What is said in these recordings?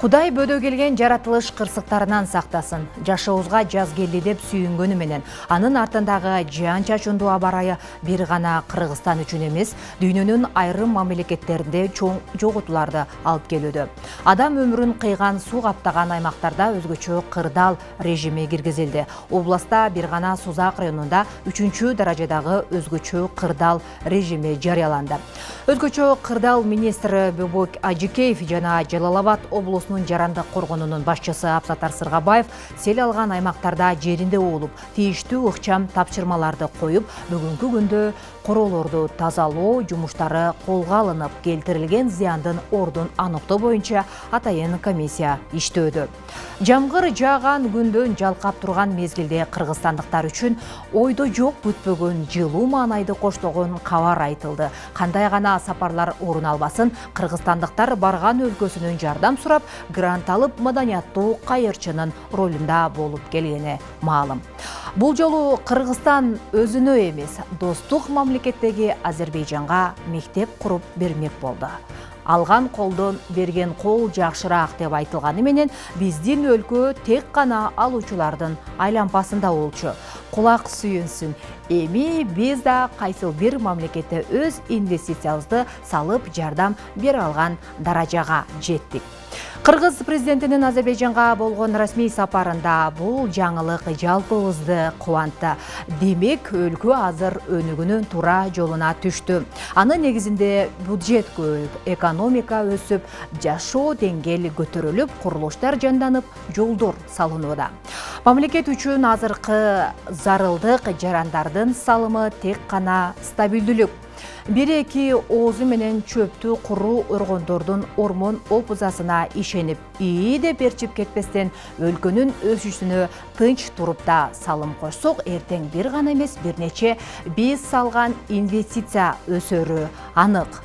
Кудай бөдө келген жаратылыш кырсыктарынан сактасын. Жашообузга жаз келди деп сүйүнгөнү менен, анын артындагы жан чачындуу аба ырайы бир гана Кыргызстан үчүн эмес, дүйнөнүн айрым мамлекеттеринде чоң жоготууларды алып келүүдө. Адам өмүрүн кыйган суу каптаган аймактарда өзгөчө кырдаал режими киргизилди. Областта бир гана Сузак районунда 3-даражадагы өзгөчө кырдаал режими жарыяланды. Өзгөчө кырдаал министри Бөбөк Ажикеев жана Жалал Абад облусунун жарандык коргоонунун башчысы Абсатар Сыргабаев сел алган аймактарда жеринде уулуп, тийиштүү ыкчам тапшырмаларды коюп, бүгүнкү күндө короолорду тазалоо жумуштары колго алынып, келтирилген зыяндын ордун аныктоо боюнча атайын комиссия иштөөдө. Жамгыр жааган күндөн жалкап турган мезгилде кыргызстандыктар үчүн ойдо жок күтпөгөн жылуу маанайды коштогон кабар айтылды. Кандай гана сапарлар орун албасын, кыргызстандыктар барган өлкөсүнөн жардам сурап, грант алып, маданияттуу кайырчынын ролунда болуп келгени маалым. Бул жолу Кыргызстан өзүнө эмес, достук мамлекеттеги Азербайжанга мектеп куруп бермек болду. Алган колдон берген кол жакшыраак деп айтылганы менен, биздин өлкө тек гана алуучулардын айлампасында болчу. Кулак сүйүнсүн. Эми биз да кайсыл бир мамлекетте өз инвестициябызды салып жардам бере алган даражага жеттик. Кыргыз президентинин Азербайжанга болгон расмий сапарында бул жаңылык жалпыбызды кубантты. Демек, өлкө азыр өнүгүүнүн туура жолуна түштү. Анын негизинде бюджет көбөйүп, экономика өсүп, жашоо деңгээли көтөрүлүп, курулуштар жанданып, жолдор салынууда. Мамлекет үчүн азыркы зарылдык жарандардын салымы тек гана стабилдүүлүк. Бир-эки оозу менен чөптү куруу өргөндөрдүн ормон опузасына ишенип, ии деп берчип кетпестен, өлкөнүн өсүшүнө тынч туруп да салым кошсок, эртең бир гана эмес, бир нече биз салган инвестиция өсөрү анык.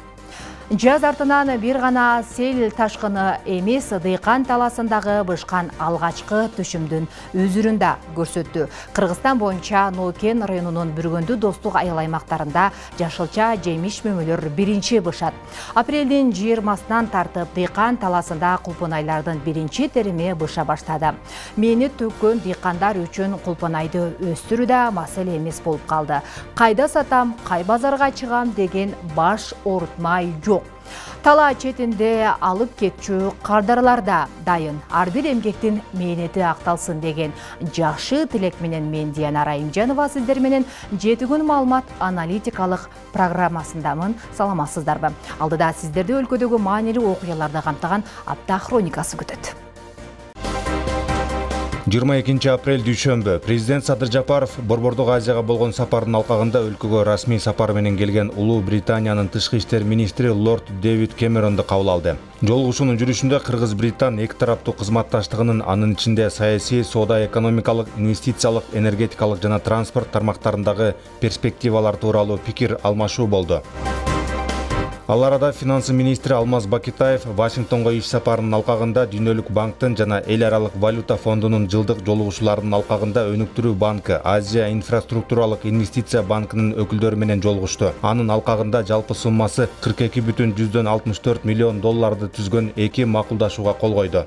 Жаз артынан бир гана сел ташкыны эмес, дыйкан таласындагы бышкан алгачкы түшүмдүн үзүрүн да көрсөттү. Кыргызстан боюнча Нокен районунун Бүргөндү достук айыл аймактарында жашылча жемиш мөмөлөр биринчи бышат. Апрелдин 20-сынан тартып дыйкан таласында кулпунайлардын биринчи терими быша баштады. Мени төккөн дыйкандар үчүн кулпунайды өстүрүү да маселе эмес болуп калды. Кайда сатам, кай базарга чыгам деген баш оорутмай жок. Тала четинде алып кетчү кардарлар да дайын. Ар бир эмгектин мээнети акталсын деген жакшы тилек менен мен Диана Раимжанова сиздер менен 7 күн маалымат аналитикалык программасындамын. Саламатсыздарбы? Алдыда сиздерди өлкөдөгү маанилүү окуяларды камтыган апта хроникасы күтөт. 22 апрель дүйшөмбү президент Садыр Жапаров Борбордук Азияга болгон сапарынын алкагында өлкөгө расмий сапар менен келген Улуу Британиянын тышкы иштер министри Лорд Дэвид Кэмеронду кабыл алды. Жолугушуунун жүрүшүндө Кыргыз-Британ эки тараптуу кызматташтыгынын, анын ичинде саясий, соода, экономикалык, инвестициялык, энергетикалык жана транспорт тармактарындагы перспективалар тууралуу пикир алмашуу болду. Ал арада финансы министри Алмаз Бакитаев Вашингтонго иш сапарынын алкагында Дүйнөлүк банктын жана Эл аралык валюта фондунун жылдык жолугушууларынын алкагында Өнүктүрүү банкы, Азия инфраструктуралык инвестиция банкынын өкүлдөрү менен жолугушту. Анын алкагында жалпы суммасы $42,64 миллион түзгөн эки макулдашууга кол койду.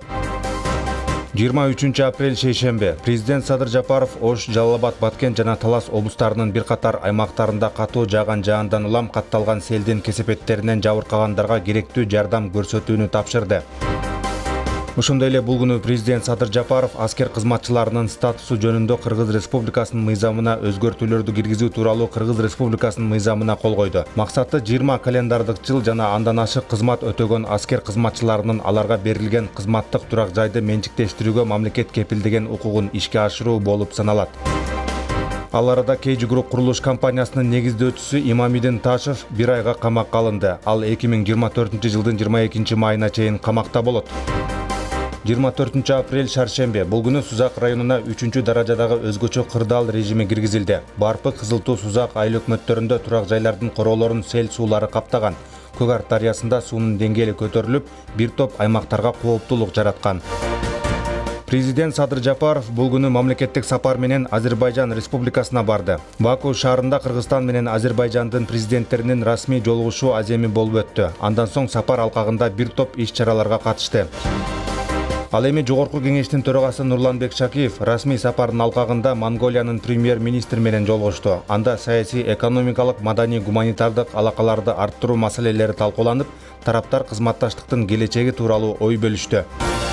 23 апрель шейшембе президент Садыр Жапаров Ош, Жалал Абад, Баткен жана Талас облустарынын бир катар аймактарында катуу жааган жаандан улам катталган селдин кесепеттеринен жабыркагандарга керектүү жардам көрсөтүүнү тапшырды. Ошондой эле бул күнү президент Садыр Жапаров аскер кызматчыларынын статусу жөнүндө Кыргыз Республикасынын мыйзамына өзгөртүүлөрдү киргизүү тууралуу Кыргыз Республикасынын мыйзамына кол койду. Максаты 20 календардык жыл жана андан ашык кызмат өтөгөн аскер кызматчыларынын аларга берилген кызматтык турак жайды менчиктештирүүгө мамлекет кепилдеген укугун ишке ашыруу болуп саналат. Ал арада KG Group курулуш компаниясынын негиздөөчүсү Имамидин Ташев 1 айга камакка алынды. Ал 2024 жылдын 22 майына чейин камакта болот. 24 апрель шаршембе бул күнү Сузак районуна 3-даражадагы өзгөчө кырдаал режими киргизилди. Барпы, Кызылтуу, Сузак айыл өкмөттөрүндө турак жайлардын короолорун сел суулары каптаган. Көк Арт дарыясында суунун деңгээли көтөрүлүп, бир топ аймактарга кооптуулук жараткан. Президент Садыр Жапаров бул күнү мамлекеттик сапар менен Азербайжан Республикасына барды. Баку шаарында Кыргызстан менен Азербайжандын президенттеринин расмий жолугушуу аземи болуп өттү. Андан соң сапар алкагында бир топ иш-чараларга катышты. Ал эми Жогорку кеңештин төрагасы Нурланбек Шакиев расмий сапардын алкагында Монголиянын премьер-министри менен жолугушту. Анда саясий, экономикалык, маданий, гуманитардык алакаларды арттыруу маселелери талкууланып, тараптар кызматташтыктын келечеги тууралуу ой бөлүштү.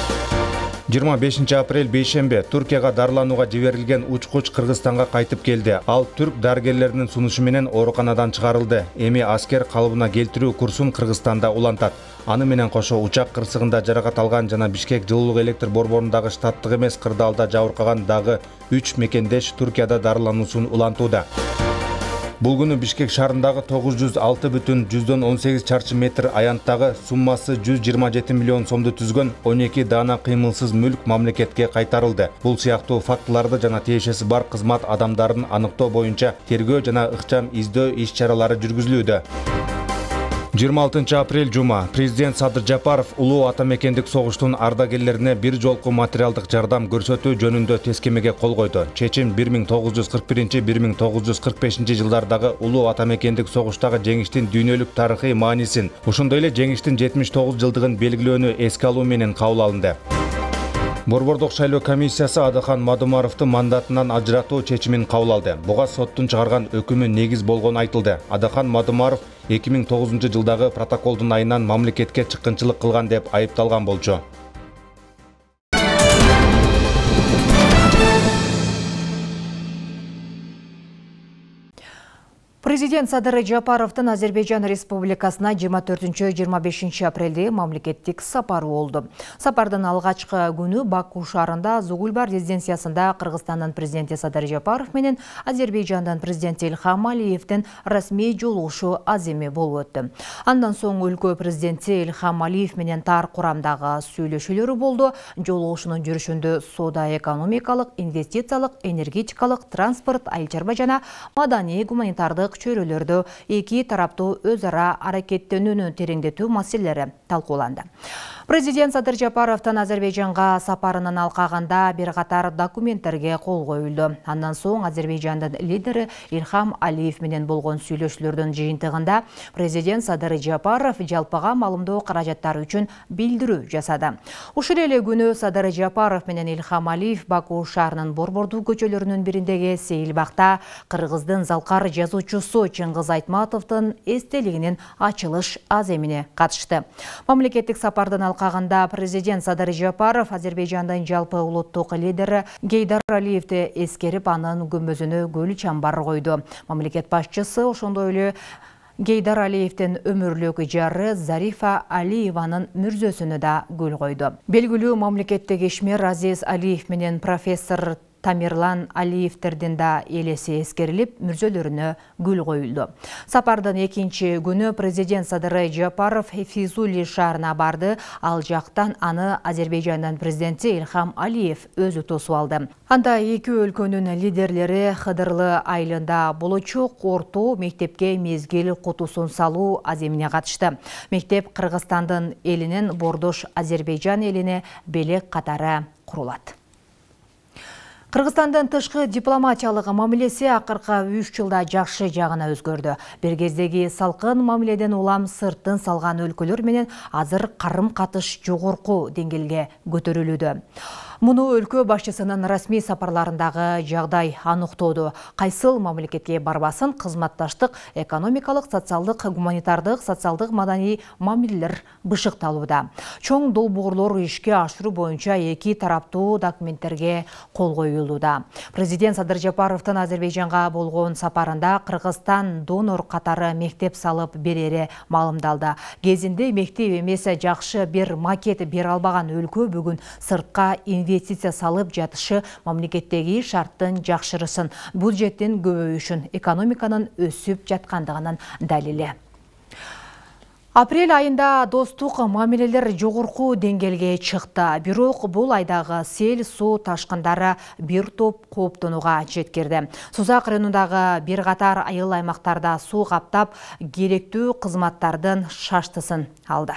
25 апрель бейшембе Туркияга дарыланууга жиберилген учкуч Кыргызстанга кайтып келди. Ал түрк дарыгерлеринин сунушу менен ооруканадан чыгарылды. Эми аскер калыбына келтирүү курсун Кыргызстанда улантат. Аны менен кошо учак кырсыгында жаракат алган жана Бишкек жылуулук электр борборундагы штаттык эмес кырдаалда жабыркаган дагы 3 мекендеш Туркияда дарылануусун улантууда. Бул күнү Бишкек шаарындагы 906,18 чарчы метр аянттагы суммасы 127 миллион сомду түзгөн 12 даана кыймылсыз мүлк мамлекетке кайтарылды. Бул сыяктуу фактыларды жана тиешеси бар кызмат адамдарын аныктоо боюнча тергөө жана ыкчам издөө иш-чаралары жүргүзүлүүдө. 26 апрель жума президент Садыр Жапаров улуу атамекендик согуштун ардагерлерине бир жолку материалдык жардам көрсөтүү жөнүндө тескемеге кол койду. Чечим 1941-1945 жылдардагы улуу атамекендик согуштагы жеңиштин дүйнөлүк тарыхый маанисин, ошондой эле жеңиштин 79 жылдыгын белгилөөнү эске алуу менен кабыл алынды. Борбордук шайлоо комиссиясы Адахан Мадумаровду мандатынан ажыратуу чечимин кабыл алды. Буга соттун чыгарган өкүмү негиз болгону айтылды. Адахан Мадумаров 2009 жылдагы протоколдун айынан мамлекетке чыккынчылык кылган деп айыпталган болчу. Президент Садыр Жапаровдун Азербайжан Республикасына 24-25 апрелде мамлекеттик сапары болду. Сапардын алгачкы күнү Баку шаарында Зугулбар резиденциясында Кыргызстандын президенти Садыр Жапаров менен Азербайжандын президенти Ильхам Алиевдин расмий жолугушу аземи болуп өттү. Андан соң өлкө президенти Ильхам Алиев менен тар курамдагы сүйлөшүүлөрү болду. Жолугушунун жүрүшүндө соода, экономикалык, инвестициялык, энергетикалык, транспорт, айыл чарба жана маданий гуманитардык чөйрөлөрдө эки тараптуу өз ара аракеттенүүнү тереңдетүү маселелери талкууланды. Президент Садыр Жапаровдун Азербайжанга сапарынын алкагында бир катар документтерге кол коюлду. Андан соң Азербайжандын лидери Ильхам Алиев менен болгон сүйлөшүүлөрдүн жыйынтыгында президент Садыр Жапаров жалпыга маалымдоо каражаттары үчүн билдирүү жасады. Ушул эле күнү Садыр Жапаров менен Ильхам Алиев Баку шаарынын Борбордуу көчөлөрүнүн бириндеги Сейилбакта Кыргыздын залкар жазуучусу Чыңгыз Айтматовдун эстелигинин ачылыш аземине катышты. Мамлекеттик сапардын алкагында президент Садыр Жапаров Азербайжандын жалпы улуттук лидери Гейдар Алиевди эскерип, анын күмбөзүнө гүл чамбар койду. Мамлекет башчысы ошондой эле Гейдар Алиевдин өмүрлүк жары Зарифа Алиеванын мүрзөсүнө да гүл койду. Белгилүү мамлекеттик ишмер Азиз Алиев менен профессор Тамерлан Алиевтердин да элеси эскерилип, мүрзөлөрүнө гүл коюлду. Сапардын экинчи күнү президент Садыр Жапаров Физули шаарына барды. Ал жактан аны Азербайжандын президенти Ильхам Алиев өзү тосуп алды. Анда эки өлкөнүн лидерлери Кыдырлы айылында болочок орто мектепке мезгил кутусун салуу аземине катышты. Мектеп Кыргызстандын элинин бордош Азербайжан элине белек катары курулат. Кыргызстандын тышкы дипломатиялык мамилеси акыркы 3 жылда жакшы жагына өзгөрдү. Бир кездеги салкын мамиледен улам сырттын салган өлкөлөр менен азыр карым-катыш жогорку деңгээлге көтөрүлүүдө. Муну өлкө башчысынын расмий сапарларындагы жагдай аныктоодо. Кайсыл мамлекетке барбасын кызматташтык, экономикалык, социалдык, гуманитардык, социалдык, маданий мамилелер бышыкталууда. Чоң долбоорлор ишке ашыруу боюнча эки тараптуу документтерге кол коюлууда. Президент Садыр Жапаровдун Азербайжанга болгон сапарында Кыргызстан донор катары мектеп салып берери маалымдалды. Кезинде мектеп эмес жакшы бир макет бере албаган өлкө бүгүн сыртка инвестиция салып жатышы мамлекеттеги шарттын жакшырысын, бюджеттин көбөйүшүн, экономиканын өсүп жаткандыгынын далили. Апрель айында достук мамилелер жогорку деңгээлге чыкты. Бирок бул айдагы сел, суу ташкындары бир топ кооптонууга жеткирди. Сузак районундагы бир катар айыл аймактарда суу каптап, керектүү кызматтардын шаштысын алды.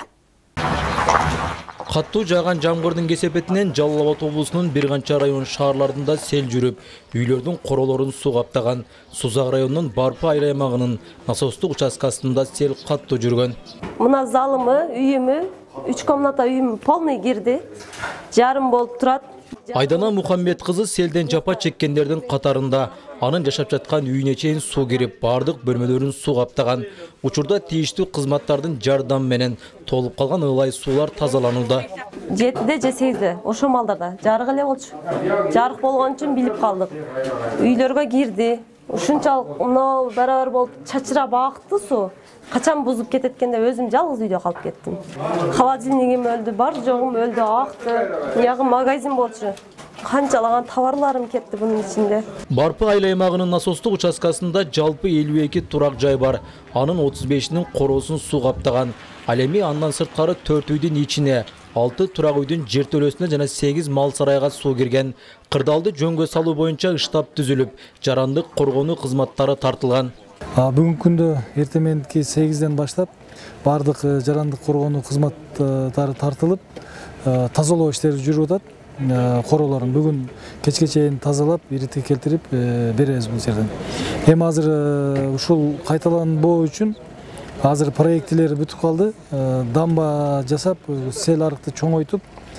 Каттуу жааган жамгырдын кесепетинен Жалал Абад облусунун бир канча район шаарларында сел жүрүп, үйлөрдүн королорун суу каптаган. Сузак районунун Барпы айыл аймагынын насостук участкасында сел каттуу жүргөн. Мына залымы, үйүмү 3 комната үйüm полный кирди. Жарым болуп турат. Айдана Мухаммед кызы селден жапа чеккендердин катарында. Анын жашап жаткан үйүнө чейин суу кирип, бардык бөлмөлөрүн суу каптаган. Учурда тийиштүү кызматтардын жардамы менен толуп калган ылай суулар тазаланууда. 7-де же 8-де ошо малдарда жарык эле болчу. Жарык болгон үчүн билип калдык. Үйлөргө кирди. Ушунчалык мынау барабар болуп чачырап акты суу. Качан бузуп кетет экен деп өзүм жалгыз үйдө калып кеттим. Холодильнигим өлдү, бар жогум өлдү, акты. Ягы магазин болчу. Канчалаган товарларым кетти бунун ичинде. Барпы айыл аймагынын насостук участкасында жалпы 52 турак жай бар. Анын 35-нин короосун суу каптаган. Ал эми андан сырткары 4 үйдүн ичине, 6 турак үйдүн жертөлөсүнө жана 8 мал сарайга суу кирген. Кырдаалды жөнгө салуу боюнча штаб түзүлүп, жарандык коргонуу кызматтары тартылган. Бүгүнкү күндө эртең мененки 8-ден баштап бардык жарандык коргонуу кызматтары тартылып, тазалоо иштери жүрүп атат. Королорун бүгүн кечке чейин тазалап, иритке келтирип беребиз бул жерден. Эми азыр ушул кайталанбоо үчүн азыр проектилер бүтүп калды. Дамба жасап, сел арыкты чоңойтуп,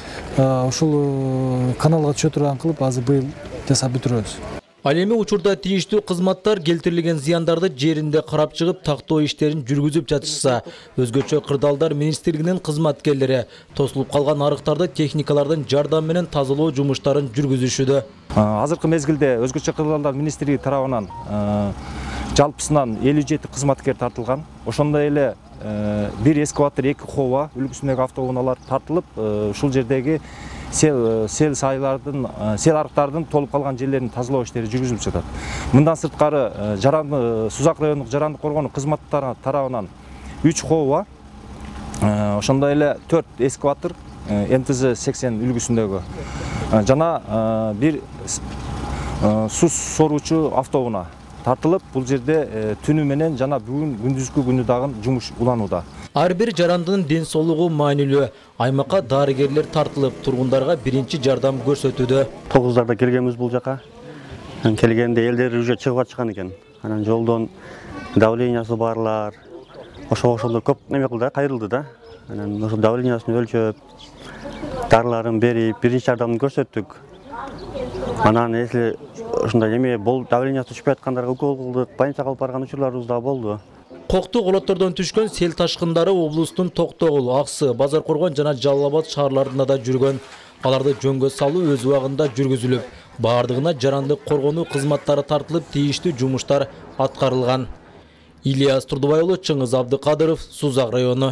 ушул каналга түшө турган кылып, азыр быйыл жасап бүтүрөбүз. Ал эми учурда тийиштүү кызматтар келтирилген зыяндарды жеринде карап чыгып, тактоо иштерин жүргүзүп жатышса, өзгөчө Кырдаалдар министрлигинин кызматкерлери тосулуп калган арыктарды техникалардын жардамы менен тазалоо жумуштарын жүргүзүшүүдө. Азыркы мезгилде өзгөчө Кырдаалдар министрлиги тарабынан жалпысынан 57 кызматкер тартылган. Ошондой эле бир эскаватор, 2 хова үлгүсүндөгү автоунаалар тартылып, ушул жердеги сел арыктардын толуп калган жерлерин тазалоо иштери жүргүзүлүп жатат. Мындан сырткары Сузак райондук жарандык коргонуу кызматтары тарабынан 3 хова, ошондой эле 4 эскаватор МТЗ-80 үлгүсүндөгү жана бир суу соруучу автоунаа тартылып, бул жерде түнү менен жана бүгүн күндүзгү күнү дагы жумуш уланууда. Ар бир жарандын ден соолугу маанилүү. Аймакка дарыгерлер тартылып, тургундарга биринчи жардам көрсөтүүдө. 9-дарда келгенбиз бул жака. Келгенде элдер уже чыгып атышкан экен. Анан жолдон давлениясы барлар, ошолор көп неме кылды, кайрылды да. Анан ошо давлениясын өлчөп, дарыларын берип, биринчи жардамды көрсөттүк. Анан если ушундай неме давлениясы түшпөй аткандарга укол кылдык, больницага алып барган учурларыбыз да болду. Коктук олоттордон түшкөн сел ташкындары облустун Токтогул, Аксы, Базар Коргон жана Жалал Абад шаарларында да жүргөн. Аларды жөнгө салуу өз убагында жүргүзүлүп, бардыгына жарандык коргонуу кызматтары тартылып, тийиштүү жумуштар аткарылган. Ильяс Турдубай уулу, Чыңгыз Абдыкадыров, Сузак району.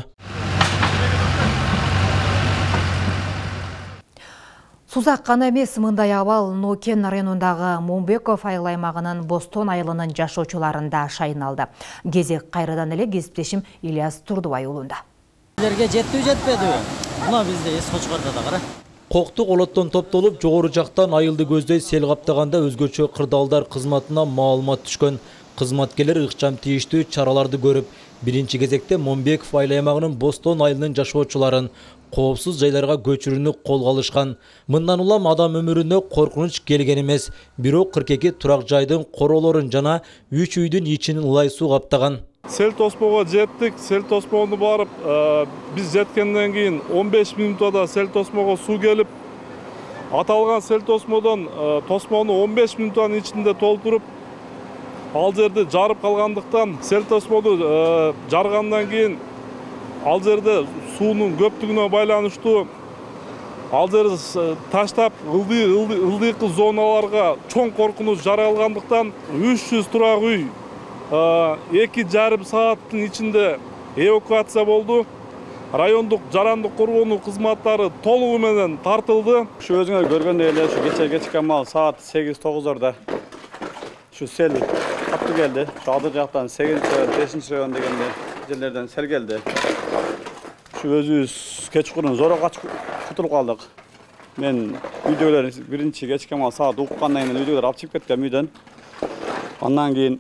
Сузак гана эмес, мындай абал Нокен районундагы Момбеков айыл аймагынын Бостон айылынын жашоочуларында шайналды. Кезек кайрадан эле кесиптешим Ильяс Турдубай уулунда. Силерге жеттиби жетпедиби? Мына бизде эс кочкордо да кара. Коктук олоттон топтолуп, жогору жактан айылды көздөй сел каптаганда өзгөчө Кырдаалдар кызматына маалымат түшкөн. Кызматкерлер ыкчам тийиштүү чараларды көрүп, биринчи кезекте Момбеков айыл аймагынын Бостон айылынын жашоочуларын коопсуз жайларга көчүрүүнү колго алышкан. Мындан улам адам өмүрүнө коркунуч келген эмес. Бирок 42 турак жайдын короолорун жана 3 үйдүн ичинин ылай суу каптаган. Сел тосмого жеттик. Сел тосмону барып, биз жеткенден кийин 15 минутада сел тосмого суу келип, аталган сел тосмодон тосмону 15 минуттан ичинде толтуруп, ал жерди жарып калгандыктан сел тосмоду жаргандан кийин ал жерде суунун көптүгүнө байланыштуу ал жерди таштап ылдыйкы зоналарга чоң коркунуч жаралгандыктан 300 турак үй 2,5 сааттын ичинде эвакуация болду. Райондук жарандык коргонуу кызматтары толугу менен тартылды. Ушу өзүңөр көргөндөй эле ушу кечке мал саат 8-9-ордо ушу сел каптуу келди. Ушу алды жактан 8-5 район дегенде жерлерден сел келди. Ушу өзүбүз кечкурун зора качып кутулуп калдык. Мен үйдөгүлөр биринчи кечке мал саат уккандан кийин үйдөгүлөр алып чыгып кеткем үйдөн. Андан кийин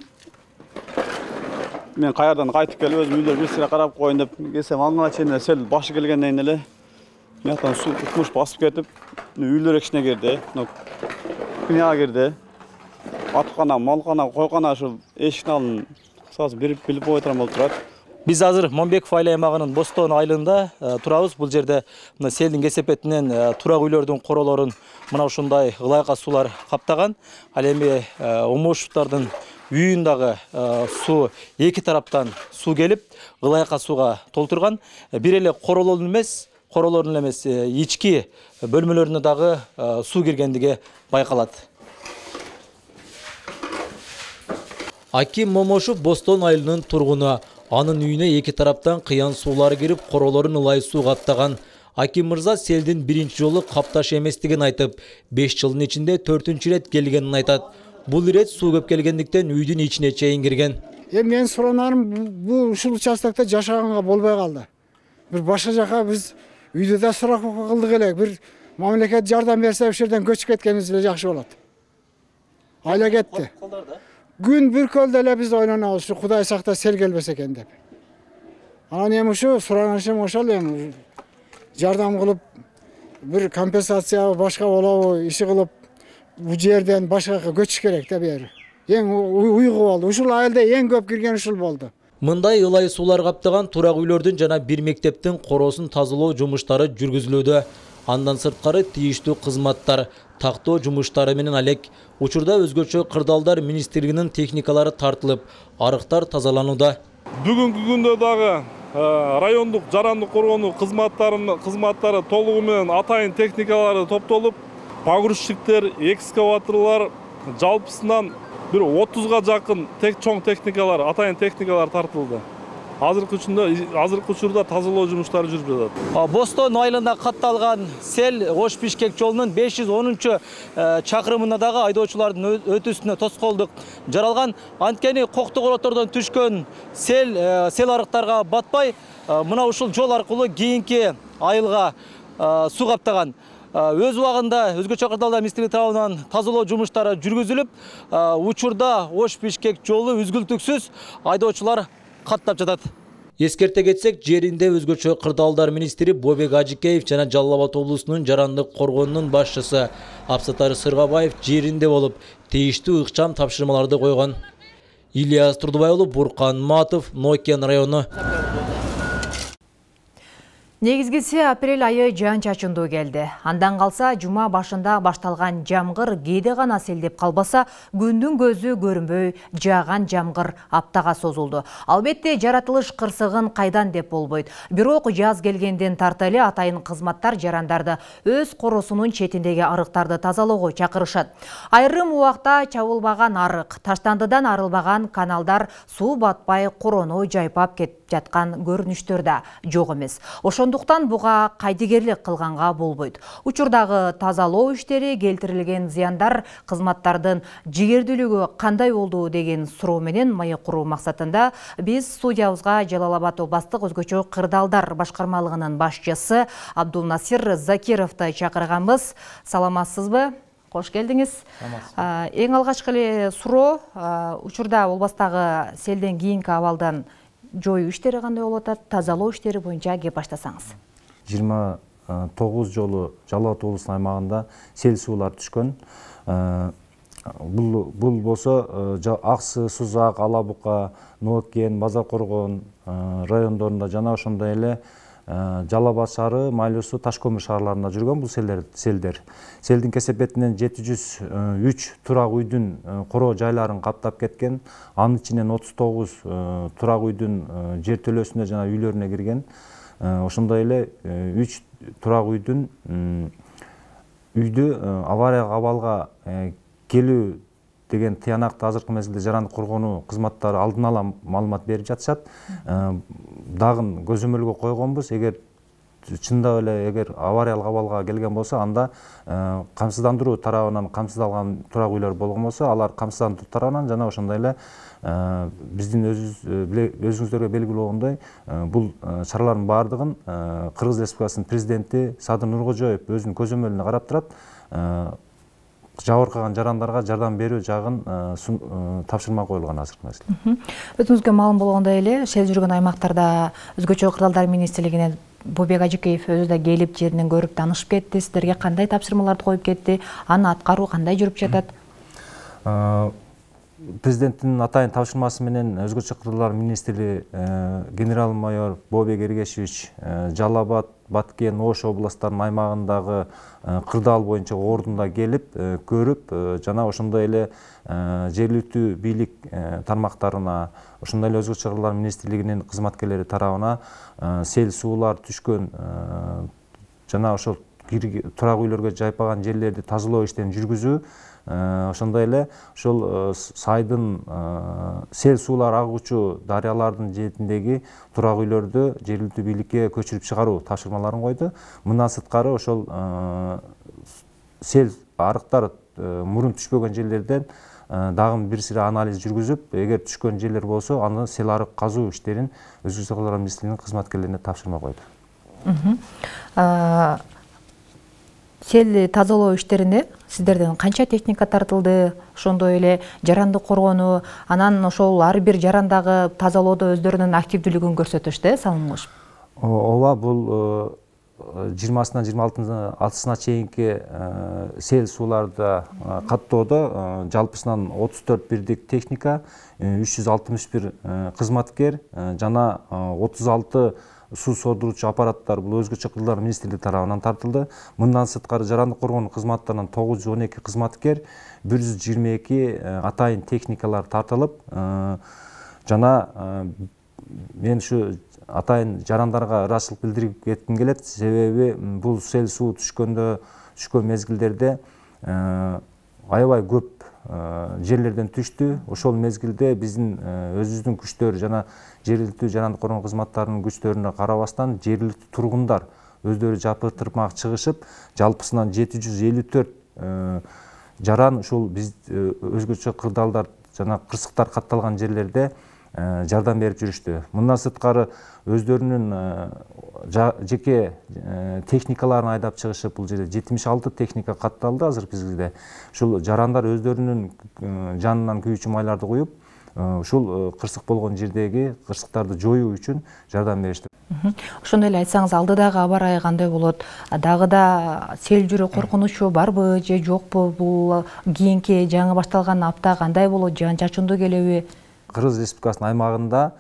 мен каярдан кайтып келип өзүм үйлөр бир сыйра карап коеюн деп келсем, аңга чейин сел башы келгенден эле мыяктан суу укмуш басып кетип, үйлөр кичине кирди, күнөга кирди. Аткана, малкана, койкана ушу эшиктин алдын кысасы билип ой турган болуп турат. Биз азыр Момбеков айыл аймагынын Бостон айылында турабыз. Бул жерде селдин кесепетинен турак үйлөрдүн королорун мына ушундай ылайка суулар каптаган. Ал эми Омошевдардын үйүндагы суу эки тараптан суу келип, ылайка сууга толтурган. Бир эле королордун эмес, ички бөлмөлөрүнө дагы суу киргендиги байкалат. Аким Момошев Бостон айылынын тургуну. Анын үйүнө эки тараптан кыян суулар кирип, королорун ылай суу каптаган. Аким мырза селдин биринчи жолу капташ эместигин айтып, 5 жылдын ичинде 4-чү рет келгенин айтат. Бул ирет суу көп келгендиктен үйдүн ичине чейин кирген. Мен суранарым, бул ушул участокто жашаганга болбой калды. Бир башка жака биз үйдө да сурак кылдык элек. Бир мамлекет жардам берсе, ошол жерден көчүп кеткенибиз эле жакшы болот. Айла кетти. Күн бир көлдө эле биз ойлонобуз, Кудай сакта сел келбесе экен деп. Анан эми ушу суранышым ошол эми жардам кылып, бир компенсация башка болобу, иши кылып, бу жерден башкага көчүш керек да бери. Эң уйгу болду. Ушул айылда эң көп кирген ушул болду. Мындай ылай суулар каптаган турак үйлөрдүн жана бир мектептин короосун тазалоо жумуштары жүргүзүлүүдө. Андан сырткары тийиштүү кызматтар, тактоо жумуштары менен алек. Учурда өзгөчө кырдаалдар министрлигинин техникалары тартылып, арыктар тазаланууда. Бүгүнкү күндө дагы райондук жарандык коргонуу кызматтары толугу менен атайын техникалары топтолуп, погрузчиктер, экскаваторлор жалпысынан бир 30га жакын чоң техникалар, атайын техникалар тартылды. Азыркы учурда тазалоо жумуштары жүрүп жатат. Бостон айылында катталган сел Ош Бишкек жолунун 510 чакырымына дагы айдоочулардын өтүүсүнө тоскоолдук жаралган. Анткени коктогоротордон түшкөн сел арыктарга батпай, мына ушул жол аркылуу кийинки айылга суу каптаган. Өз убагында өзгөчө кырдаалдар министрлиги тарабынан тазалоо жумуштары жүргүзүлүп, учурда Ош Бишкек жолу үзгүлтүксүз айдоочулар каттап жатат. Эскерте кетсек, жеринде өзгөчө кырдаалдар министри Бобек Ажикеев жана Жалал Абад облусунун жарандык коргоонунун башчысы Абсатар Сыргабаев жеринде болуп, тийиштүү ыкчам тапшырмаларды койгон. Ильяс Турдубай, Буркан Матов, Нокен району. Негизгиси апрель айы жаан-чачындуу келди. Андан калса жума башында башталган жамгыр кээде гана селдеп калбаса, күндүн көзү көрүнбөй жааган жамгыр аптага созулду. Албетте жаратылыш кырсыгын кайдан деп болбойт. Бирок жаз келгенден тартып эле атайын кызматтар жарандарды өз коросунун четиндеги арыктарды тазалоого чакырышат. Айрым убакта чабылбаган арык, таштандыдан арылбаган каналдар суу батпай корону жайпап кетип жаткан көрүнүштөр да жок эмес. Ошондуктан буга кайдыгерлик кылганга болбойт. Учурдагы тазалоо иштери, келтирилген зыяндар, кызматтардын жигердүүлүгү кандай болду деген суроо менен маек куруу максатында биз студиябызга Жалал Абад областык өзгөчө кырдаалдар башкармалыгынын башчысы Абдулнасир Закировду чакырганбыз. Саламатсызбы? Кош келдиңиз. Эң алгачкы эле суроо, учурда областагы селден кийинки абалдан жоюу иштери кандай болуп атат, тазалоо иштери боюнча кеп баштасаңыз. 29 жолу Жалал Абад облусунун аймагында сел суулар түшкөн. Бул болсо Аксы, Сузак, Алабука, Нокен, Базар Коргон райондорунда жана ошондой эле Жалал Абад шаары, Майлуу, Ташкөмүр шаарларында жүргөн бул селдер. Селдин кесепетинен 703 турак үйдүн короо жайларын каптап кеткен. Анын ичинен 39 турак үйдүн жертөлөсүнө жана үйлөрүнө кирген. Ошондой эле 3 турак үйдү авария абалга келүү деген тыянакты азыркы мезгилде жарандык коргонуу кызматтары алдын ала маалымат берип жатышат. Дагы көзөмөлгө койгонбуз. Эгер чындап эле авариялык абалга келген болсо, анда камсыздандыруу тарабынан камсыздалган турак үйлөр болгон болсо, алар камсыздандыруу тарабынан жана ошондой эле биздин өзүңүздөргө белгилүү болгондой, бул чаралардын баардыгын Кыргыз Республикасынын президенти Садыр Нуркожоев өзүнүн көзөмөлүнө карап турат. Жабыркаган жарандарга жардам берүү жагын тапшырма коюлган азыркы мезгилде. Өзүңүзгө маалым болгондой эле, сел жүргөн аймактарда өзгөчө кырдаалдар министрлигинен Бобек Ажикеев өзү да келип жеринен көрүп таанышып кетти. Сиздерге кандай тапшырмаларды коюп кетти? Анын аткаруу кандай жүрүп жатат? президенттин атайын тапшырмасы менен өзгөчө кырдаалдар министри генерал-майор Бобек Эргешевич Жалал Абад, Баткен, Ош областтарынын аймагындагы кырдаал боюнча ордунда келип көрүп, жана ошондой эле жергиликтүү бийлик тармактарына, ошондой эле өзгөчө кырдаалдар министрлигинин кызматкерлери тарабына сел суулар түшкөн жана ошол турак үйлөргө жайпаган жерлерди тазалоо иштерин жүргүзүү, ошондой эле ошол сайдын сел суулар агуучу дарыялардын жетиндеги турак үйлөрдү жергиликтүү бийликке көчүрүп чыгаруу тапшырмаларын койду. Мындан сырткары ошол сел арыктар мурун түшпөгөн жерлерден дагы бир сыйра анализ жүргүзүп, эгер түшкөн жерлер болсо, аны сел арык казуу иштерин өзгөчө кырдаалдар министрлигинин кызматкерлерине тапшырма койду. Сел тазалоо иштерине сиздерден канча техника тартылды, ошондой эле жаранды коргонуу, анан ошол ар бир жарандагы тазалоодо өздөрүнүн активдүүлүгүн көрсөтүштү, Салымгуш? Ооба, бул 20-26-сына чейинки сел сууларды каттоодо жалпысынан 34 бирдик техника, 361 кызматкер жана 36 суу сордуруучу аппараттар бул өзгөчө кырдаалдар министрлиги тарабынан тартылды. Мындан сырткары жарандык коргонуу кызматтарынан 912 кызматкер, 122 атайын техникалар тартылып, жана мен ушу атайын жарандарга ыраазычылык билдирип кетким келет, себеби бул сел суу түшкөн мезгилдерде аябай көп жерлерден түштү. Ошол мезгилде биздин өзүбүздүн күчтөр жана жергиликтүү жарандык коргонуу кызматтарынын күчтөрүнө карабастан жергиликтүү тургундар өздөрү жапыртырмак чыгышып, жалпысынан 754 жаран ушул биз өзгөчө кырдаалдар жана кырсыктар катталган жерлерде жардам берип жүрүштү. Мындан сырткары өздөрүнүн жеке техникаларын айдап чыгышып, бул жерде 76 техника катталды азыркы кезде. Ушул жарандар өздөрүнүн жанынан күйүүчү майларды куюп, ушул кырсык болгон жердеги кырсыктарды жоюу үчүн жардам беришти. Ошондой эле айтсаңыз, алдыдагы аба ырайы кандай болот? Дагы да сел жүрүү коркунучу барбы же жокпу? Бул кийинки жаңы башталган апта кандай болот? Жаан чачындуу келеби? Кыргыз Республикасынын аймагында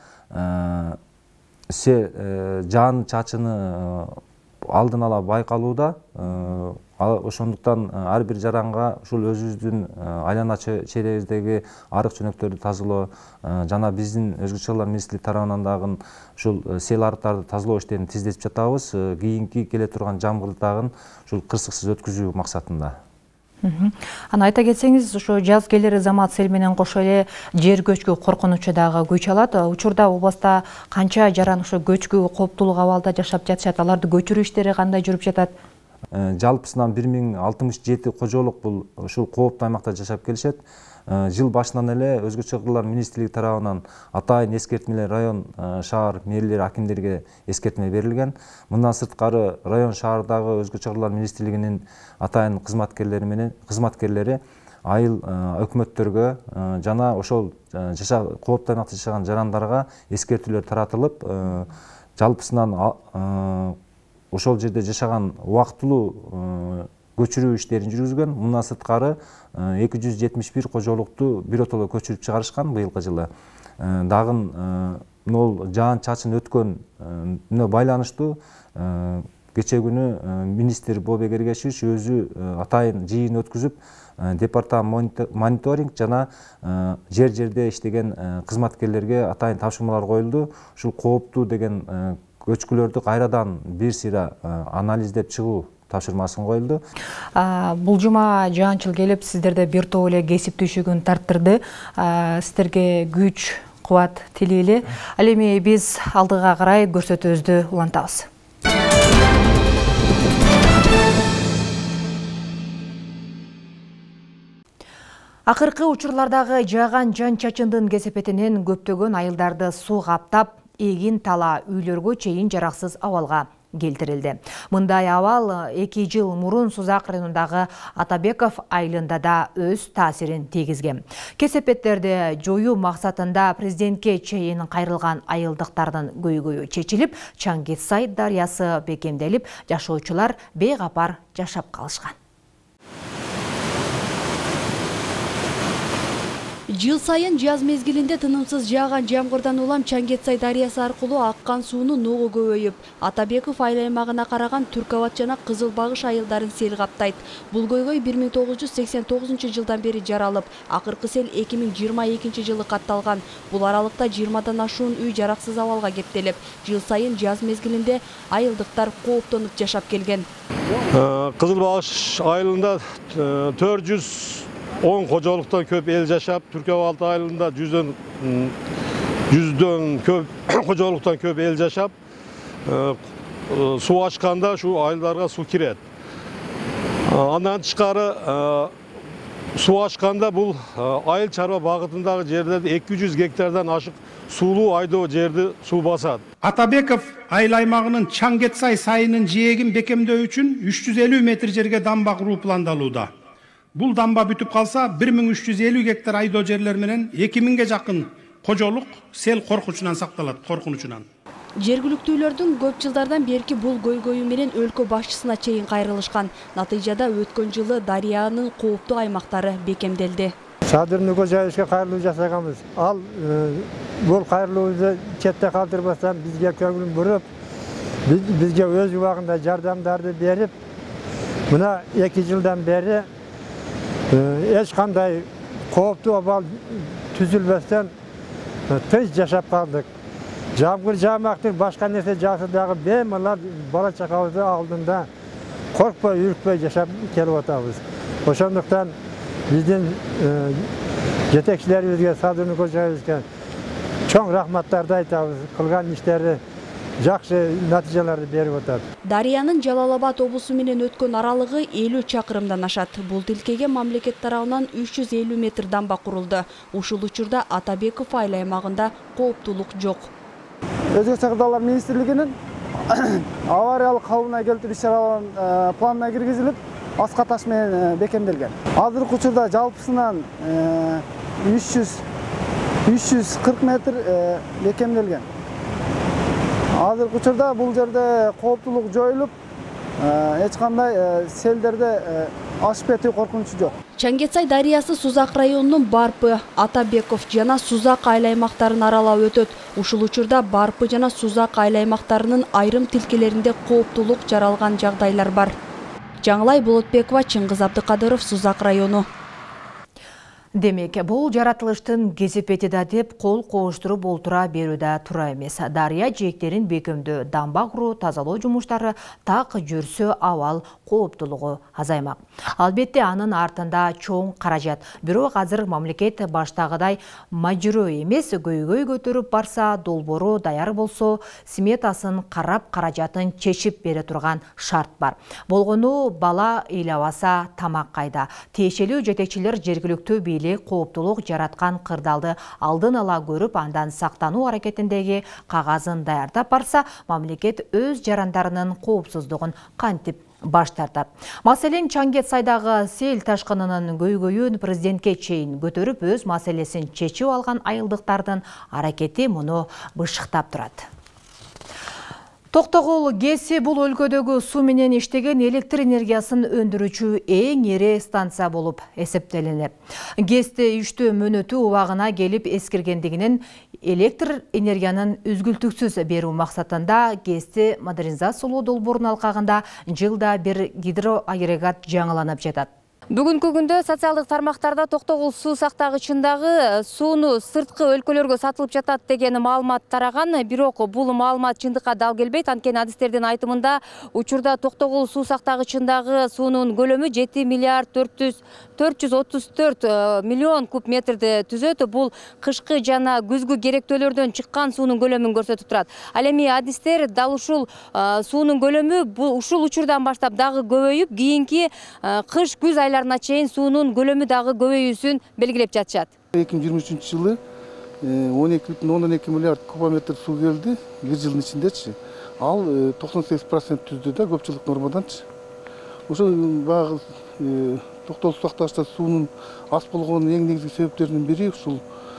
жаан чачыны алдын ала байкалууда. Ошондуктан ар бир жаранга ушул өзүбүздүн айлана чегибиздеги арык чөнөктөрдү тазалоо жана биздин өзгөчө кырдаалдар министрлиги тарабынан дагы ушул сел арыктарды тазалоо иштерин тездетип жатабыз. Кийинки келе турган жамгырды дагы ушул кырсыксыз өткүзүү максатында. Аны айта кетсеңиз, ошо жаз келери замат сел менен кошо эле жер көчкү коркунучу дагы күч алат. Учурда областта канча жаран ошо көчкү кооптулук абалда жашап жатышат? Аларды көчүрүү иштери кандай жүрүп жатат? Жалпысынан 1067 кожолук бул ушул кооптуу аймакта жашап келишет. Жыл башынан эле өзгөчө кырдаалдар министрлиги тарабынан атайын эскертмелер район, шаар мэрлери, акимдерге эскертме берилген. Мындан сырткары район, шаардагы өзгөчө кырдаалдар министрлигинин атайын кызматкерлери айыл өкмөттөргө жана ошол кооптуу аймакта жашаган жарандарга эскертүүлөр таратылып, жалпысынан ошол жерде жашаган убактылуу көчүрүү иштерин жүргүзгөн. Мындан сырткары 271 кожолукту биротоло көчүрүп чыгарышкан быйылкы жылы. Дагы могул жаан чачын өткөнүнө байланыштуу кече күнү министр Бобек Эргешевич өзү атайын жыйын өткүзүп, департамент мониторинг жана жерде иштеген кызматкерлерге атайын тапшырмалар коюлду. Ушул кооптуу деген көчкүлөрдү кайрадан бир сыйра анализдеп чыгуу тапшырмасын коюлду. Бул жума жаанчыл келип, сиздерде бир топ эле кесип түйшүгүн тарттырды. Сиздерге күч, кубат тилейли. Ал эми биз алдыга карай көрсөтүүбүздү улантабыз. Акыркы учурлардагы жааган жан чачындын кесепетинен көптөгөн айылдарды суу каптап, эгин тала үйлөргө чейин жараксыз абалга келтирилди. Мындай абал 2 жыл мурун Сузак районундагы Атабеков айылында да өз таасирин тийгизген. Кесепеттерди жоюу максатында президентке чейин кайрылган айылдыктардын көйгөйү чечилип, Чаңгизсай дарыясы бекемделип, жашоочулар бейкапар жашап калышкан. Жыл сайын жаз мезгилинде тынымсыз жааган жамгырдан улам Чаңгетсай дарыясы аркылуу аккан суунун нугу көбөйүп, Атабеков айыл аймагына караган Түркабат жана Кызыл Багыш айылдарын сел каптайт. Бул көйгөй 1989 жылдан бери жаралып, акыркы сел 2022 жылы катталган. Бул аралыкта 20дан ашуун үй жараксыз абалга кептелип, жыл сайын жаз мезгилинде айылдыктар кооптонуп жашап келген. Кызыл Багыш айылында 410 кожолуктан көп эл жашап, Түркабат айылында 100дөн көп кожолуктан көп эл жашап, суу ачканда şu айылдарга суу кирет. Андан тышкары суу ачканда бул айыл чарба багытындагы жерлерде 200 гектардан ашык суулуу айдоо жерди суу басат. Атабеков айыл аймагынын Чаңгетсай сайынын жээгин бекемдөө үчүн 350 метр жерге дамба куруу пландалууда. Бул дамба бүтүп калса 1350 гектар айдоо жерлер менен 2000ге жакын кожолук сел коркунучунан сакталат, коркунучунан. Жергиликтүүлөрдүн көп жылдардан берки бул көйгөйү менен өлкө башчысына чейин кайрылышкан. Натыйжада өткөн жылы дарыянын кооптуу аймактары бекемделди. Садыр Кожаевичке кайрылуу жасаганбыз. Ал бул кайрылуубузду четте калтырбастан бизге көңүлүн буруп, бизге өз убагында жардамдарды берип, мына 2 жылдан бери эч кандай кооптуу абал түзүлбөстөн тынч жашап калдык. Жамгыр жаамактыр, башка нерсе жаасы дагы бемалал бала чакабыздын алдында коркпой, үркпөй жашап келип атабыз. Ошондуктан биздин жетекчилерибизге, Садыр Кожаевичке чоң рахматтарды айтабыз. Кылган иштери жакшы натыйжаларды берип атат. Дарыянын Жалал-Абад облусу менен өткөн аралыгы 50 чакырымдан ашат. Бул тилкеге мамлекет тарабынан 350 метр дамба курулду. Ушул учурда Атабеков айыл аймагында кооптуулук жок. Өзгөчө Чакырдалар министрлигинин авариялык калыбына келтирүү иш-чараларынын планына киргизилип, аска таш менен бекемделген. Азыркы учурда жалпысынан 340 метр бекемделген. Азыркы учурда бул жерде кооптуулук жоюлуп, эч кандай селдерде ашып кетүү коркунучу жок. Чаңгетсай дарыясы Сузак районунун Барпы, Атабеков жана Сузак айыл аймактарын аралап өтөт. Ушул учурда Барпы жана Сузак айыл аймактарынын айрым тилкелеринде кооптуулук жаралган жагдайлар бар. Жаңылай Болотбекова, Чыңгыз Абдыкадыров, Сузак району. Демек, бул жаратылыштын кесепети да деп кол кооштуруп олтура берүүдө тура эмес. Дарыя жээктерин бекемдөө, дамба куруу, тазалоо жумуштары так жүрсө абал кооптуулугу азаймак. Албетте анын артында чоң каражат. Бирок азыр мамлекет баштагыдай мажыроо эмес, көйгөй көтөрүп барса, долбоору даяр болсо, сметасын карап каражатын чечип бере турган шарт бар. Болгону бала ыйлабаса тамак кайда. Тиешелүү жетекчилер жергиликтүү кооптуулук жараткан кырдалды алдын ала көрүп, андан сактануу аракетиндеги кагазын даярдап барса, мамлекет өз жарандарынын коопсуздугун кантип баш тартат. Маселен, Чаңгетсайдагы сел ташкынынын көйгөйүн президентке чейин көтөрүп, өз маселесин чечип алган айылдыктардын аракети муну бышыктап турат. Токтогул ГЭСи бул өлкөдөгү суу менен иштеген электр энергиясын өндүрүүчү эң ири станция болуп эсептелинет. ГЭСти иштөө мөөнөтү убагына келип эскиргендигинен электр энергиянын үзгүлтүксүз берүү максатында ГЭСти модернизациялоо долбоорунун алкагында жылда бир гидроагрегат жаңыланып жатат. Бүгүнкү күндө социалдык тармактарда Токтогул суу сактагычындагы сууну сырткы өлкөлөргө сатылып жатат деген маалымат тараган, бирок бул маалымат чындыкка дал келбейт. Анткени адистердин айтымында учурда Токтогул суу сактагычындагы суунун көлөмү 7 миллиард 434 миллион куб метрди түзөт. Бул кышкы жана күзгү керектөөлөрдөн чыккан суунун көлөмүн көрсөтүп турат. Ал эми адистер дал ушул суунун көлөмү ушул учурдан баштап дагы көбөйүп, кийинки кыш күз айларына чейин суунун көлөмү дагы көбөйүүсүн белгилеп жатышат. 2023 жылы 12,2 миллиард кубометр суу келди, бир жылдын ичиндечи. Ал 98% түздү да көпчүлүк нормаданчы. Ошол багы Токтогул суу сактагычта суунун аз болгонунун эң негизги себептеринин бири ушул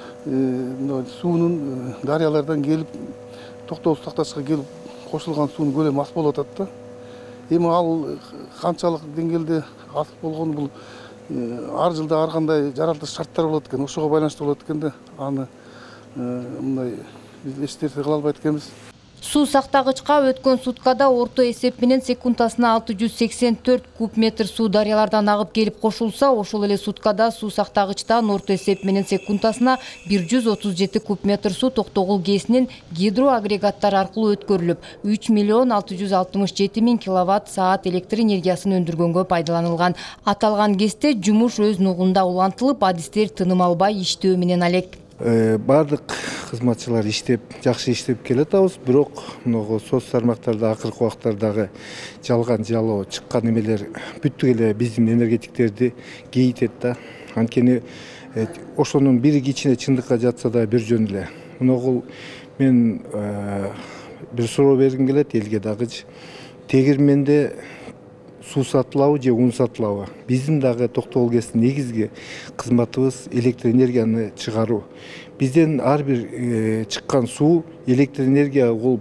суунун дарыялардан келип Токтогул суу сактагычка келип кошулган суунун көлөмү аз болуп атат да. Эми ал канчалык деңгээлде аз болгону бул ар жылда ар кандай жаратылыш шарттар болот экен, ошого байланыштуу болот экен да, аны мындай биз эч нерсе кыла албайт экенбиз. Суу сактагычка өткөн суткада орто эсеп менен секундасына 684 куб метр суу дарыялардан агып келип кошулса, ошол эле суткада суу сактагычтан орто эсеп менен секундасына 137 куб метр суу Токтогул ГЭСинин гидроагрегаттары аркылуу өткөрүлүп, 3 миллион 667 миң киловатт саат электр энергиясын өндүргөнгө пайдаланылган. Аталган ГЭСте жумуш өз нугунда улантылып, адистер тыным албай иштөө менен алек. Бардык кызматчылар жакшы иштеп келатабыз, бирок мына соц тармактарда акыркы убактардагы жалган жалоо чыккан эмелер бүттүк эле биздин энергетиктерди кейитет да. Анткени ошонун бири кичине чындыкка жатса да бир жөн эле. Мына мен бир суроо бергим келет элге дагычы. Тегирменде суу сатылабы же ун сатылабы? Биздин дагы Токтогул ГЭСтин негизги кызматыбыз электр энергияны чыгаруу. Бизден ар бир чыккан суу электр энергия болуп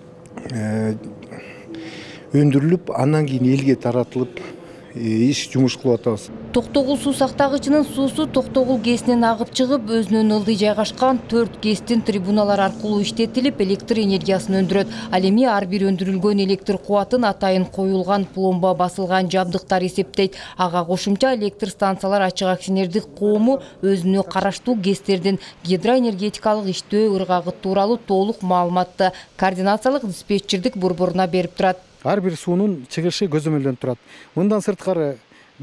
өндүрүлүп, андан кийин элге таратылып иш жумуш кылып атабыз. Токтогул суу сактагычынын суусу Токтогул ГЭСинен агып чыгып, өзүнөн ылдый жайгашкан 4 ГЭСтин трибуналары аркылуу иштетилип, электр энергиясын өндүрөт. Ал эми ар бир өндүрүлгөн электр кубатын атайын коюлган пломба басылган жабдыктар эсептейт. Ага кошумча электр станциялар ачык акционердик коому өзүнө караштуу ГЭСтердин гидроэнергетикалык иштөө ыргагы тууралуу толук маалыматты координациялык диспетчердик борборуна берип турат. Ар бир суунун чыгышы көзөмөлдөнүп турат. Мындан сырткары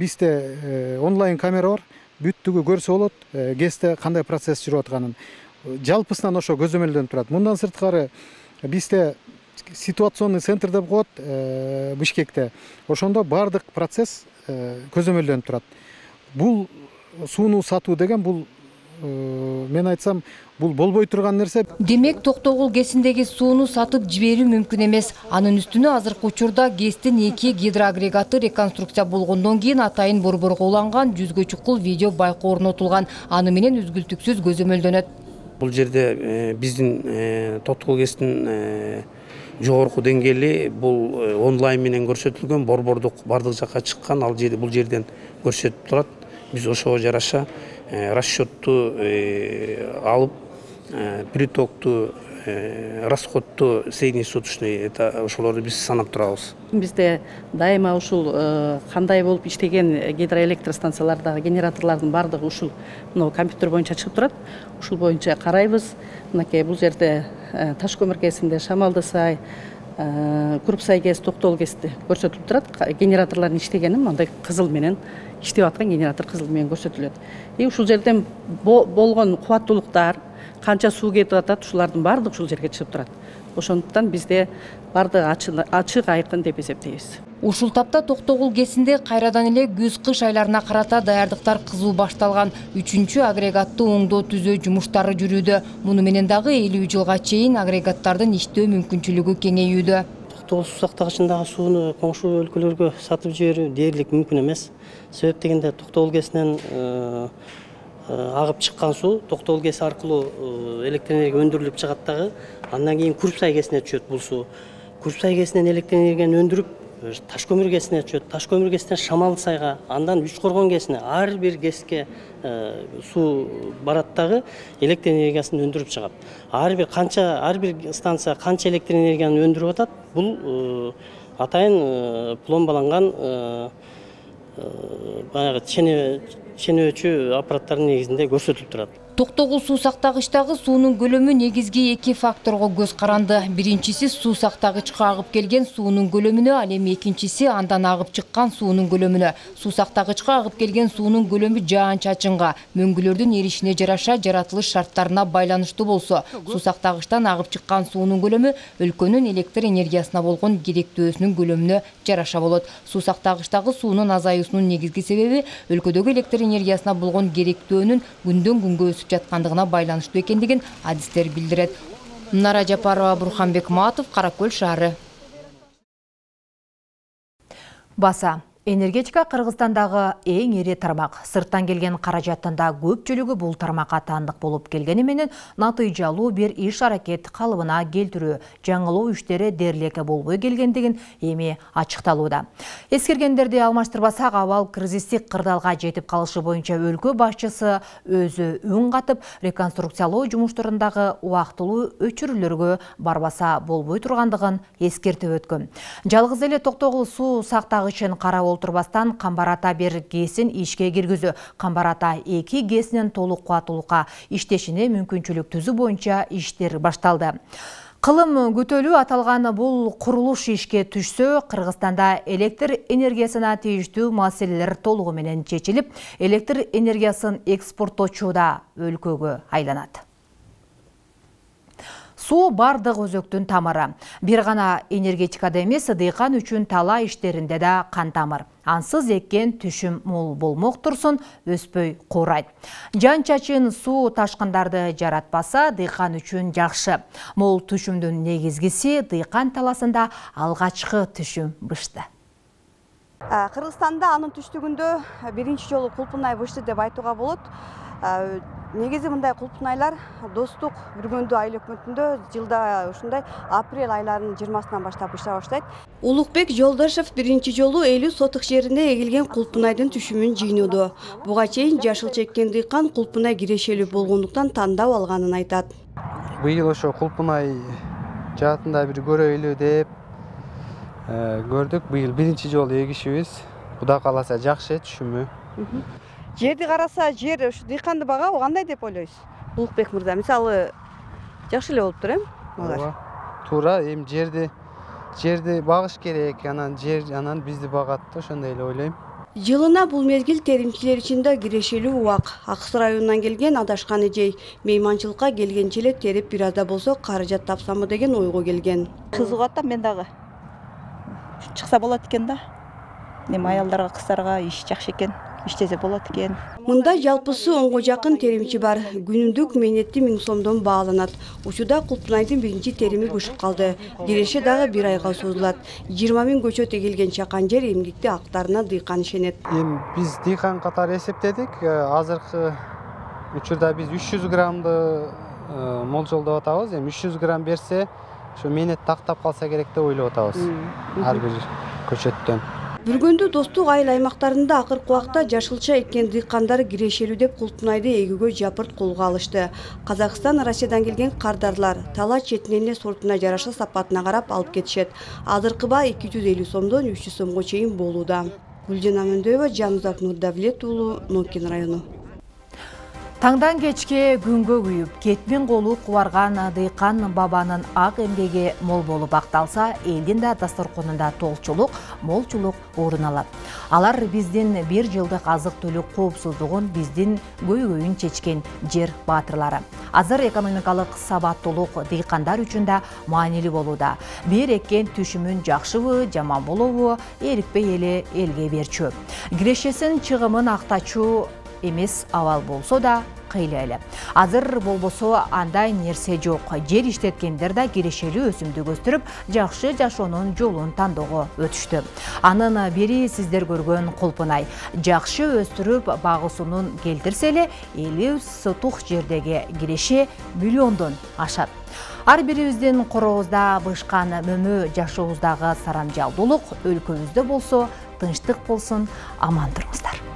бизде онлайн камера бар, бүттүгү көрсө болот, ГЭСте кандай процесс жүрүп атканын. Жалпысынан ошо көзөмөлдөнүп турат. Мындан сырткары бизде ситуационный центр деп коет Бишкекте. Ошондо бардык процесс көзөмөлдөнүп турат. Бул сууну сатуу деген бул мен айтсам, бул болбой турган нерсе. Демек, Токтогул ГЭСиндеги сууну сатып жиберүү мүмкүн эмес. Анын үстүнө азыркы учурда ГЭСтин 2 гидроагрегаты реконструкция болгондон кийин атайын борборго уланган 100гө чукул видео байкоо орнотулган. Аны менен үзгүлтүксүз көзөмөлдөнөт. Бул жерде биздин Токтогул ГЭСтин жогорку деңгээли бул онлайн менен көрсөтүлгөн, борбордук бардык жакка чыккан, ал жерде бул жерден көрсөтүп турат. Биз ошого жараша расчетту алып, притокту, расходту, среднесуточный, ошолорду биз санап турабыз. Бизде дайыма ушул кандай болуп иштеген гидроэлектр станциялардагы генераторлордун бардыгы ушул компьютер боюнча чыгып турат. Ушул боюнча карайбыз. Мынакей бул жерде Таш көмүр ГЭСинде Шамалды сай, Курупсай ГЭС, Токтогул ГЭСте көрсөтүлүп турат. Генераторлордун иштегени мындай кызыл менен иштеп аткан генератор кызыл менен көрсөтүлөт. Ушул жерден болгон кубаттуулуктар, канча суу кетип атат, ушулардын бардыгы ушул жерге чыгып турат. Ошондуктан бизде бардыгы ачык айкын деп эсептейбиз. Ушул тапта Токтогул ГЭСинде кайрадан эле күз-кыш айларына карата даярдыктар кызуу башталган. 3-чү агрегатты оңдоо түзөө жумуштары жүрүүдө. Муну менен дагы 50 жылга чейин агрегаттардын иштөө мүмкүнчүлүгү кеңейүүдө. Токтогул суу сактагычындагы сууну коңшу өлкөлөргө сатып жиберүү дээрлик мүмкүн эмес. Себеп дегенде Токтогул ГЭСинен агып чыккан суу Токтогул ГЭС аркылуу электр энергия өндүрүлүп чыгат дагы, андан кийин Курупсай ГЭСине түшөт бул суу. Курупсай ГЭСинен электр энергияны өндүрүп Таш көмүр ГЭСине түшөт. Таш көмүр ГЭСинен Шамалды сайга, андан Үч Коргон ГЭСине, ар бир ГЭСке суу барат дагы электр энергиясын өндүрүп чыгат. Ар бир станция канча электр энергияны өндүрүп атат, бул атайын пломбаланган баягы ченөөчү аппараттардын негизинде көрсөтүлүп турат. Токтогул суу сактагычтагы суунун көлөмү негизги 2 факторго көз каранды. Биринчиси суу сактагычка агып келген суунун көлөмүнө, ал эми экинчиси андан агып чыккан суунун көлөмүнө. Суу сактагычка агып келген суунун көлөмү жаан-чачынга, мөңгүлөрдүн эришине жараша жаратылыш шарттарына байланыштуу болсо, суу сактагычтан агып чыккан суунун көлөмү өлкөнүн электр энергиясына болгон керектөөсүнүн көлөмүнө жараша болот. Суу сактагычтагы суунун азаюусунун негизги себеби өлкөдөгү электр энергиясына болгон керектөөнүн күндөн күнгө өсүп жаткандыгына байланыштуу экендигин адистер билдирет. Нара Жапарова, Бурханбек Матов, Каракөл шаары. Баса. Энергетика Кыргызстандагы эң ири тармак. Сырттан келген каражаттын да көпчүлүгү бул тармакка таандык болуп келгени менен натыйжалуу бир иш аракет калыбына келтирүү, жаңылоо иштери дээрлик болбой келгендигин эми ачыкталууда. Эскергендерди алмаштырбасак, абал кризистик кырдаалга жетип калышы боюнча өлкө башчысы өзү үн катып, реконструкциялоо жумуштарындагы убактылуу өчүрүүлөргө барбаса болбой тургандыгын эскертип өткөн. Жалгыз эле токтогул суу сактагычын карап олтурбастан Камбар-Ата 1 ГЭСин ишке киргизүү, Камбар-Ата 2 ГЭСинин толук кубаттуулукка иштешине мүмкүнчүлүк түзүү боюнча иштер башталды. Кылым күтөлүү аталган бул курулуш ишке түшсө, Кыргызстанда электр энергиясына тийиштүү маселелер толугу менен чечилип, электр энергиясын экспорттоочу да өлкөгө айланат. Суу бардык өзөктүн тамыры. Бир гана энергетикада эмес, дыйкан үчүн тала иштеринде да кан тамыр. Ансыз эккен түшүм мол болмок турсун, өспөй куурайт. Жан чачын суу ташкындарды жаратпаса, дыйкан үчүн жакшы. Мол түшүмдүн негизгиси дыйкан таласында алгачкы түшүм бышты. Кыргызстанда анын түштүгүндө биринчи жолу кулпунай бышты деп айтууга болот. Негизи мындай кулпунайлар Достук Бүргөндүү айыл өкмөтүндө жылда ушундай апрель айларынын 20-сынан баштап быша баштайт. Улукбек Жолдошев биринчи жолу 50 сотык жеринде эгилген кулпунайдын түшүмүн жыйноодо. Буга чейин жашыл чеккен дыйкан кулпунай кирешелүү болгондуктан тандап алганын айтат. Быйыл ошо кулпунай жаатында бир көрөйлү деп көрдүк. Быйыл биринчи жолу эгишибиз. Кудай кааласа жакшы түшүмү. Жерди караса, жер ушу дыйканды багабы кандай деп ойлойсуз? Улукбек мырза, мисалы жакшы эле болуптур, Ооба. Туура, эми жерди багыш керек, анан бизди багат, ошондой эле ойлойм. Жылына бул мезгил теримчилер ичинде кирешелүү убак. Аксы районунан келген Адашкан эжей мейманчылыкка келгенче эле терип бир азда болсо каражат тапсамбы деген ойго келген. Кызыгат да, мен дагы чыкса болот экен да. Эми аялдарга, кыздарга иш жакшы экен. Иштесе болот экен. Мында жалпысы 10го жакын теримчи бар. Күнүндүк мээнети 1000 сомдон бааланат. Учуда кулпунайдын биринчи терими бышып калды. Киреше дагы 1 айга созулат. 20 000 көчөт эгилген чакан жер эмгикти актарына дыйкан ишенет. Эми биз дыйкан катары эсептедик. Азыркы учурда биз 300 граммды молжолдоп атабыз. Эми 300 грамм берсе, ошо мээнетти актап калса керек деп ойлоп атабыз. Ар бир көчөттөн. Бүргөндүү Достук айыл аймактарында акыркы убакта жашылча эккен дыйкандар кирешелүү деп кулпунайды эгүүгө жапырт колго алышты. Казакстан, Россиядан келген кардарлар тала четинен эле сортуна жараша сапатына карап алып кетишет. Азыркы баа 250 сомдон 300 сомго чейин болууда. Гүлжан Амандоева, Жанузак Нурдавлет уулу, Нокин району. Таңдан кечке күнгө күйүп, кетмин колу кубарган дыйкан бабанын ак эмгеги мол болуп акталса, элдин да дасторконунда толчулук, молчулук орун алат. Алар биздин бир жылдык азык-түлүк коопсуздугун, биздин көйгөйүн чечкен жер баатырлары. Азыр экономикалык сабаттуулук дыйкандар үчүн да маанилүү болууда. Бир эккен түшүмүн жакшыбы, жаман болобу, эрикпей эле элге берчү. Кирешесин чыгымын актачуу эмес абал болсо да кыйла эле. Азыр болбосо андай нерсе жок. Жер иштеткендер да кирешелүү өсүмдүк өстүрүп, жакшы жашоонун жолун тандоого өтүштү. Анын бири сиздер көргөн кулпунай. Жакшы өстүрүп, багуусунун келтирсе эле 50 сотук жердеги киреше миллиондон ашат. Ар бирибиздин корообузда бышкан мөмө, жашообуздагы сарамжалдуулук өлкөбүздө болсо тынчтык болсун, аман туруңуздар.